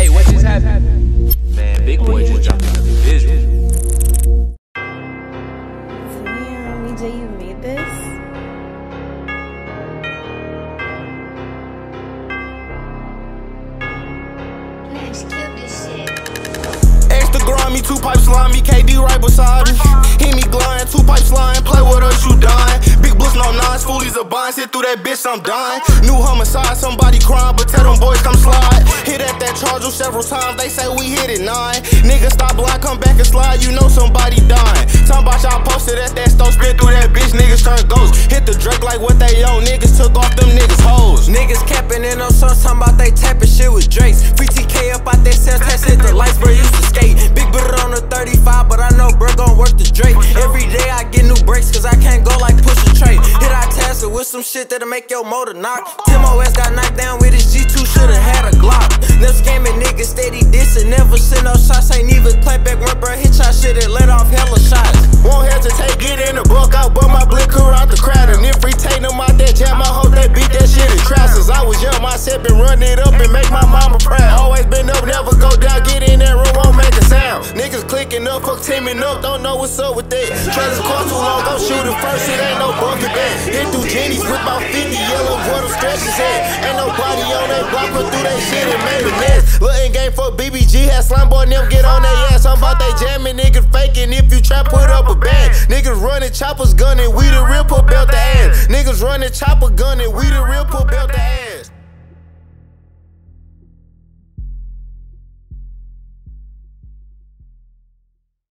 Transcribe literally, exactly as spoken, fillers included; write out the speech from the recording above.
Hey, what just happened? Man, big boy just dropped another visual. Damn, E J, you made this? Let's kill this shit. Extra grimy, two pipes slimy, K D right beside us. Hit me glowing, two pipes flying, play with us, you dying. Big books, no nines, foolies a bind, sit through that bitch, I'm dying. New homicide, somebody crying, but tell them boys come slide. Hit at that charger several times, they say we hit it nine. Niggas stop blind, come back and slide, you know somebody dying. Talking about y'all posted at that stove, spit through that bitch, niggas turn ghosts. Hit the Drake like what they own, niggas took off them niggas hoes. Niggas capping in them songs, talking about they tapping shit with Drakes. Free T K up out that cell, test hit the lights, bro, used to skate. Big butter on the thirty-five, but I know bro gon' work the Drake. Every day I get new brakes, cause I can't go like push a tray. Hit our Tesla with some shit that'll make your motor knock. Tim O S got knocked down with his G two, shoulda had a Glock. Never scamming niggas, steady dissing, never send no shots, ain't even play back when bro hit y'all shit and let off hella shots. Won't hesitate, get in the book out, but my blicker out the crowd. And if we take them out that jam, I hope they beat that shit in trout. Since I was young, my set been running it up and make my mama proud. Always been up, never go down, get in that room, won't make a sound. Niggas clicking up, fuck teaming up, don't know what's up with that. Treasure car too long, go shoot it first, it ain't no bucket back. Hit through Jenny's with about fifty yellow water stretch his head. Ain't nobody on that block, run through that shit and made a mess. Looking game for B B G, had slime boy, them get on their ass. I'm about they jamming, niggas faking, if you try, put up a bag. Niggas running, choppers gunning, we the real put belt the ass. Niggas running, chopper gunning, we the real put belt the ass.